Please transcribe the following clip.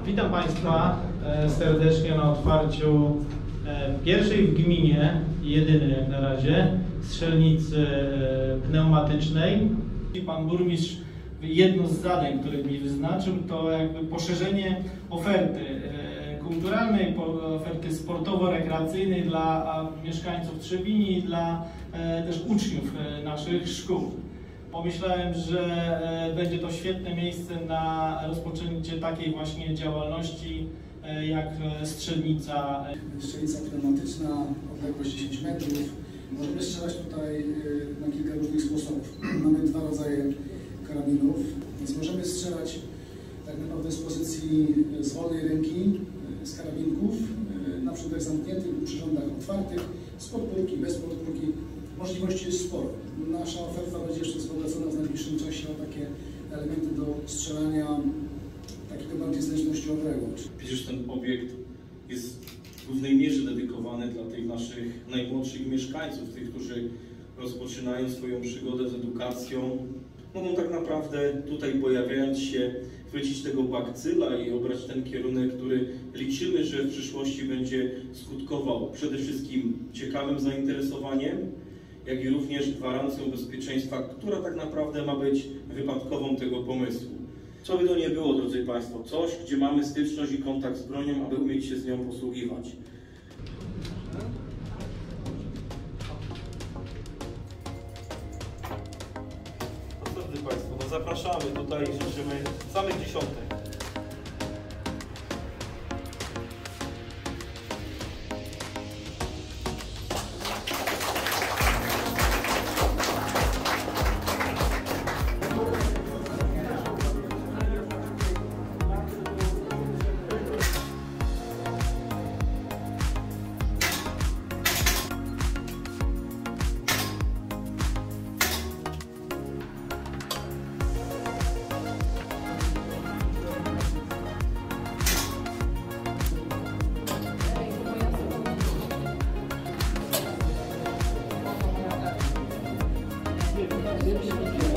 Witam Państwa serdecznie na otwarciu pierwszej w gminie, jedynej jak na razie, strzelnicy pneumatycznej. Pan burmistrz, jedno z zadań, które mi wyznaczył, to jakby poszerzenie oferty kulturalnej, oferty sportowo-rekreacyjnej dla mieszkańców Trzebini i dla też uczniów naszych szkół. Pomyślałem, że będzie to świetne miejsce na rozpoczęcie takiej właśnie działalności jak strzelnica. Strzelnica pneumatyczna, odległość 10 metrów. Możemy strzelać tutaj na kilka różnych sposobów. Mamy dwa rodzaje karabinów, więc możemy strzelać tak naprawdę z pozycji z wolnej ręki, z karabinków, na przykład zamkniętych lub przyrządach otwartych, z podpórki, bez podpórki. Możliwości jest sporo. Nasza oferta będzie jeszcze wzbogacona w najbliższym czasie o takie elementy do strzelania takiego bardziej zręcznościowego. Przecież ten obiekt jest w głównej mierze dedykowany dla tych naszych najmłodszych mieszkańców, tych, którzy rozpoczynają swoją przygodę z edukacją. Mogą tak naprawdę tutaj, pojawiając się, chwycić tego bakcyla i obrać ten kierunek, który liczymy, że w przyszłości będzie skutkował przede wszystkim ciekawym zainteresowaniem, jak i również gwarancją bezpieczeństwa, która tak naprawdę ma być wypadkową tego pomysłu. Co by to nie było, drodzy Państwo, coś, gdzie mamy styczność i kontakt z bronią, aby umieć się z nią posługiwać. Drodzy Państwo, no zapraszamy, tutaj życzymy samych dziesiątek. Wiem,